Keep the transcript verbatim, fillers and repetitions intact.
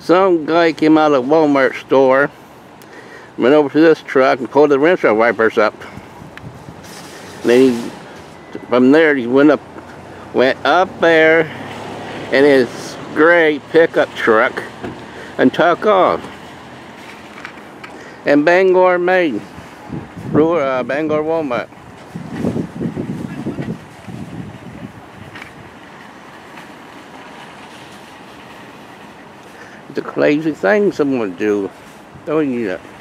Some guy came out of the Walmart store, went over to this truck and pulled the windshield wipers up. And then he, from there he went up, went up there in his gray pickup truck and took off. And Bangor, Maine, uh, Bangor, Walmart. It's a crazy thing someone do, don't you?